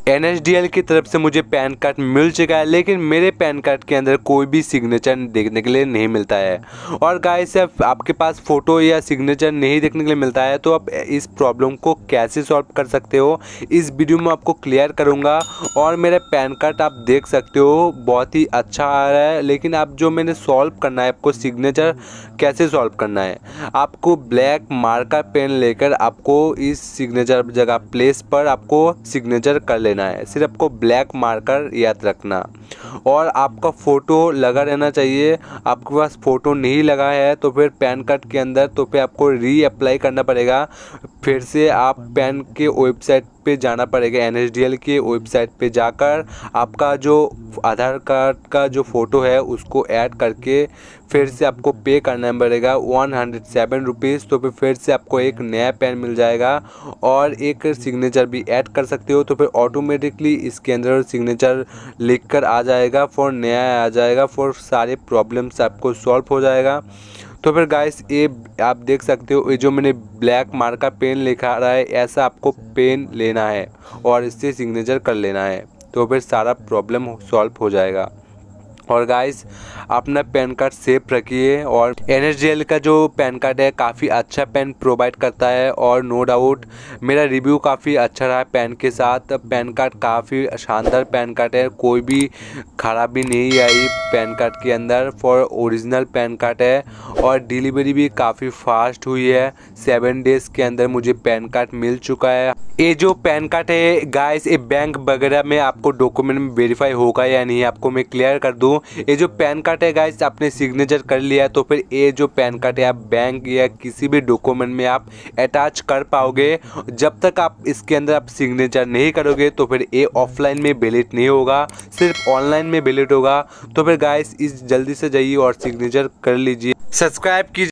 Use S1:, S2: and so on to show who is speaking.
S1: NSDL की तरफ से मुझे पैन कार्ड मिल चुका है, लेकिन मेरे पैन कार्ड के अंदर कोई भी सिग्नेचर देखने के लिए नहीं मिलता है। और गाइस अब आपके पास फ़ोटो या सिग्नेचर नहीं देखने के लिए मिलता है तो आप इस प्रॉब्लम को कैसे सॉल्व कर सकते हो इस वीडियो में आपको क्लियर करूँगा। और मेरा पैन कार्ड आप देख सकते हो बहुत ही अच्छा आ रहा है, लेकिन आप जो मैंने सॉल्व करना है, आपको सिग्नेचर कैसे सॉल्व करना है, आपको ब्लैक मार्कर पेन लेकर आपको इस सिग्नेचर जगह प्लेस पर आपको सिग्नेचर कर लेना है। सिर्फ आपको ब्लैक मार्कर याद रखना और आपका फ़ोटो लगा रहना चाहिए। आपके पास फ़ोटो नहीं लगा है तो फिर पैन कार्ड के अंदर तो फिर आपको री अप्लाई करना पड़ेगा। फिर से आप पैन के वेबसाइट पे जाना पड़ेगा, NSDL के वेबसाइट पे जाकर आपका जो आधार कार्ड का जो फ़ोटो है उसको ऐड करके फिर से आपको पे करना पड़ेगा 107 रुपीज़। तो फिर से आपको एक नया पैन मिल जाएगा और एक सिग्नेचर भी ऐड कर सकते हो। तो फिर ऑटोमेटिकली इसके अंदर सिग्नेचर लिख कर आ जाएगा, फॉर नया आ जाएगा, फॉर सारे प्रॉब्लम्स आपको सॉल्व हो जाएगा। तो फिर गाइस ये आप देख सकते हो, ये जो मैंने ब्लैक मार्कर पेन लिखा रहा है ऐसा आपको पेन लेना है और इससे सिग्नेचर कर लेना है, तो फिर सारा प्रॉब्लम सॉल्व हो जाएगा। और गाइस अपना पैन कार्ड सेफ रखिए। और NSDL का जो पैन कार्ड है काफ़ी अच्छा पेन प्रोवाइड करता है और नो डाउट मेरा रिव्यू काफ़ी अच्छा रहा है पेन के साथ। पैन कार्ड काफ़ी शानदार पैन कार्ड है, कोई भी खराबी नहीं आई पैन कार्ड के अंदर, फॉर ओरिजिनल पैन कार्ड है। और डिलीवरी भी काफ़ी फास्ट हुई है, 7 डेज़ के अंदर मुझे पैन कार्ड मिल चुका है। ये जो पैन कार्ड है गाइस ये बैंक वगैरह में आपको डॉक्यूमेंट में वेरीफाई होगा या नहीं आपको मैं क्लियर कर दूं। ये जो पैन कार्ड है गाइस आपने सिग्नेचर कर लिया है तो फिर ये जो पैन कार्ड है आप बैंक या किसी भी डॉक्यूमेंट में आप अटैच कर पाओगे। जब तक आप इसके अंदर आप सिग्नेचर नहीं करोगे तो फिर ये ऑफलाइन में वैलिड नहीं होगा, सिर्फ ऑनलाइन में वैलिड होगा। तो फिर गाइस इस जल्दी से जाइए और सिग्नेचर कर लीजिए। सब्सक्राइब कीजिए।